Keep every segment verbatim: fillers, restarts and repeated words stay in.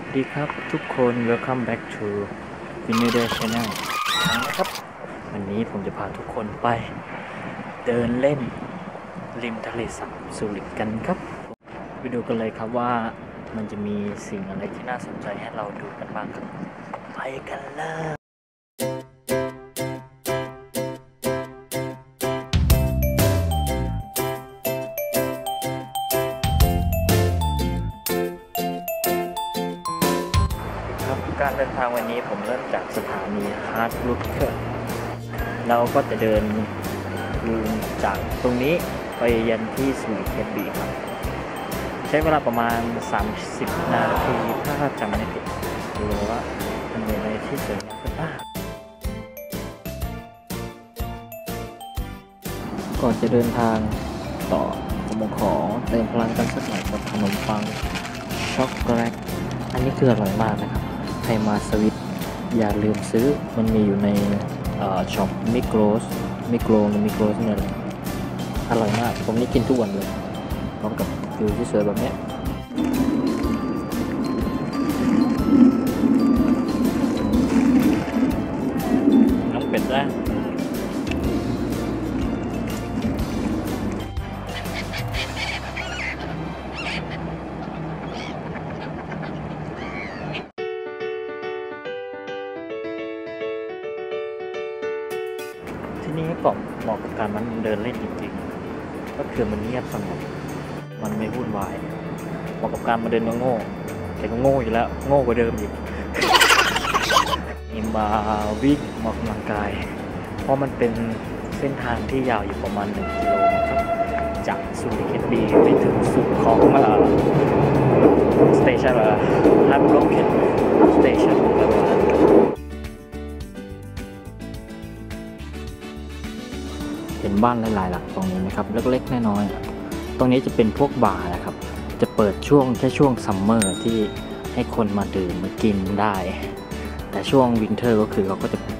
ดีครับทุกคน Welcome back to Vinnyday Channel นะครับ วันนี้ผมจะพาทุกคนไปเดินเล่นริมทะเลสาบสุรินทร์กันครับไปดูกันเลยครับว่ามันจะมีสิ่งอะไรที่น่าสนใจให้เราดูกันบ้างครับไปกันเลยการเดินทางวันนี้ผมเริ่มจากสถานีฮาร์ดรูทเราก็จะเดินจากตรงนี้ไปยันที่สุรินทร์เคบีครับใช้เวลาประมาณสามสิบนาทีถ้าจำไม่ผิดดูว่ามันมีอะไรที่สวยงามกันบ้างก่อนจะเดินทางต่อผมขอเติมพลังกันสักหน่อยกับขนมปังช็อกโกแลตอันนี้คืออร่อยมากนะครับใครมาสวิตอย่าลืมซื้อมันมีอยู่ในช็อปมิโครสมิโครหรือมิโครสเนี่ยเลยอร่อยมากผมนี่กินทุกวันเลยพร้อมกับวิวที่สวยแบบนี้น้ำเป็ดนะที่นี่ก็เหมาะกับการมันเดินเล่นจริงๆก็คือมันเงียบสงบมันไม่วุ่นวายเหมาะกับการมาเดินโง่แต่ก็โง่อยู่แล้วโง่กว่าเดิมอีกนี่มาวิ่งมาออกกำลังกายเพราะมันเป็นเส้นทางที่ยาวอยู่ประมาณหนึ่งกิโลครับจากสุรินทร์เคบีไปถึงสุดของสเตชันละฮับล็อกเก็ตสเตชันประมาณเห็นบ้านหลายๆหลังตรงนี้ไหมครับเล็กๆน้อยๆตรงนี้จะเป็นพวกบาร์นะครับจะเปิดช่วงแค่ช่วงซัมเมอร์ที่ให้คนมาดื่มมากินได้แต่ช่วงวินเทอร์ก็คือเขาก็จะ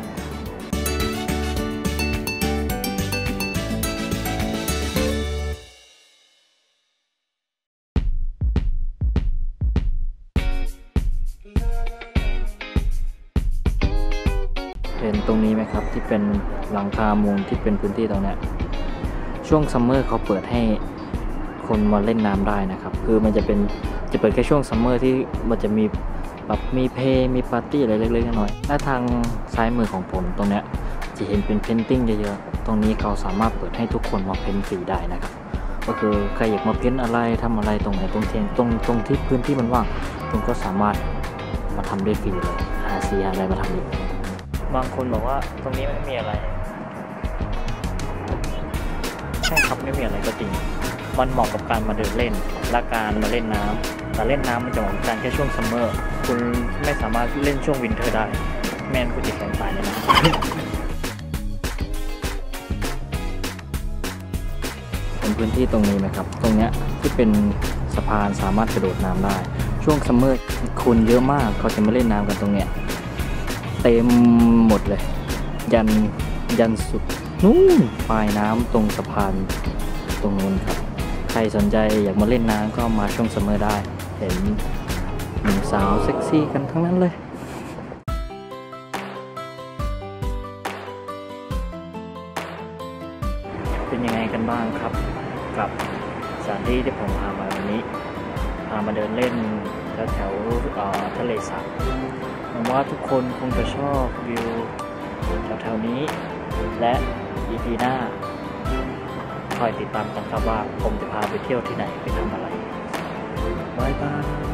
เห็นตรงนี้ไหมครับที่เป็นหลังคามุงที่เป็นพื้นที่ตรงนี้ช่วงซัมเมอร์เขาเปิดให้คนมาเล่นน้ำได้นะครับคือมันจะเป็นจะเปิดแค่ช่วงซัมเมอร์ที่มันจะมีแบบมีเพลย์มีปาร์ตี้อะไรเล็กๆน้อยๆและทางซ้ายมือของผมตรงนี้จะเห็นเป็นเพนติ้งเยอะๆตรงนี้เขาสามารถเปิดให้ทุกคนมาเพ้นฟรีได้นะครับก็คือใครอยากมาเพ้นอะไรทำอะไรตรงไหนตรงเทียนตรงตรงที่พื้นที่มันว่างคุณก็สามารถมาทำได้ฟรีเลยหาสีอะไรมาทำอีกบางคนบอกว่าตรงนี้ไม่มีอะไรใช่ครับไม่มีอะไรก็จริงมันเหมาะกับการมาเดินเล่นและการมาเล่นน้ำแต่เล่นน้ำมันจะเหมาะกับการแค่ช่วงซัมเมอร์คุณไม่สามารถเล่นช่วงวินเทอร์ได้แม่นคุณจะแข็งตายเลยนะเป็นพื้นที่ตรงนี้ไหมครับตรงเนี้ยที่เป็นสะพานสามารถกระโดดน้ำได้ช่วงซัมเมอร์คนเยอะมากเขาจะมาเล่นน้ำกันตรงเนี้ยเต็มหมดเลยยันยันสุดนู่นปลายน้ำตรงสะพานตรงนู้นครับใครสนใจอยากมาเล่นน้ำก็มาช่วงซัมเมอร์ได้เห็นหนุ่มสาวเซ็กซี่กันทั้งนั้นเลยเป็นยังไงกันบ้างครับกับสถานที่ที่ผมพามาวันนี้พามาเดินเล่นแถวแถวทะเลสาบหวังว่าทุกคนคงจะชอบวิวแถวๆนี้และ อี พี หน้าคอยติดตามกันครับว่าผมจะพาไปเที่ยวที่ไหนไปทำอะไรบ๊ายบาย